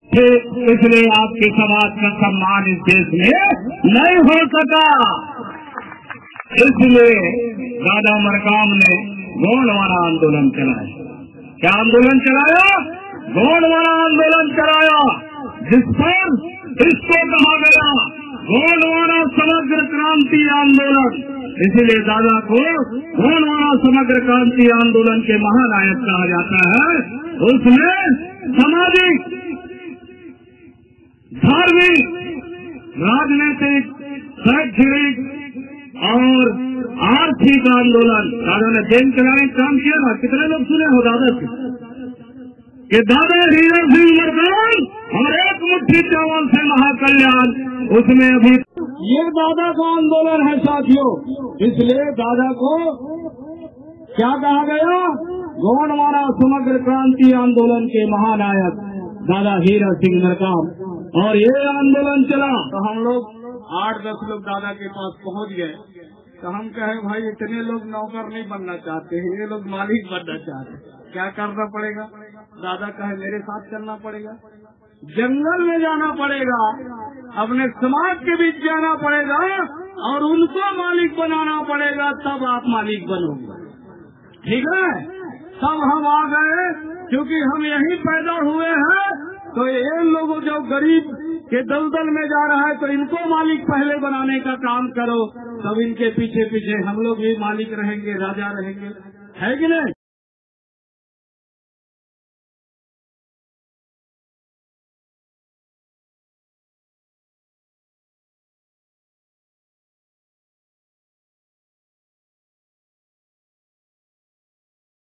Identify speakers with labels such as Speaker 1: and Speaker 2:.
Speaker 1: इसलिए आपके समाज का सम्मान इस देश में नहीं हो सका। इसलिए दादा मरकाम ने गोंडवाना आंदोलन चलाया। क्या आंदोलन चलाया? गोंडवाना आंदोलन चलाया, जिस पर इसको कहा गया गोंडवाना समग्र क्रांति आंदोलन। इसीलिए दादा को गोंडवाना समग्र क्रांति आंदोलन के महानायक कहा जाता है। उसमें सामाजिक, धार्मिक, राजनीतिक, शैक्षणिक और आर्थिक आंदोलन दादा ने देन चलाने का काम किया ना। कितने लोग सुने हो दादा से कि दादा हीरा सिंह मरकाम और एक मुट्ठी चावल से महाकल्याण, उसमें अभी ये दादा का आंदोलन है साथियों। इसलिए दादा को क्या कहा गया? गोंडवाना समग्र क्रांति आंदोलन के महानायक दादा हीरा सिंह मरकाम। और ये आंदोलन चला तो हम लोग 8-10 लोग दादा के पास पहुंच गए। तो हम कहे भाई इतने लोग नौकर नहीं बनना चाहते हैं, ये लोग मालिक बनना चाहते हैं, क्या करना पड़ेगा? दादा कहे मेरे साथ चलना पड़ेगा, जंगल में जाना पड़ेगा, अपने समाज के बीच जाना पड़ेगा और उनको मालिक बनाना पड़ेगा, तब आप मालिक बनोगे। ठीक है? तब हम आ गए, क्योंकि हम यहीं पैदा हुए हैं। तो ये लोग जो गरीब के दलदल में जा रहा है, तो इनको मालिक पहले बनाने का काम करो, तब इनके पीछे पीछे हम लोग भी मालिक रहेंगे, राजा रहेंगे। है कि नहीं?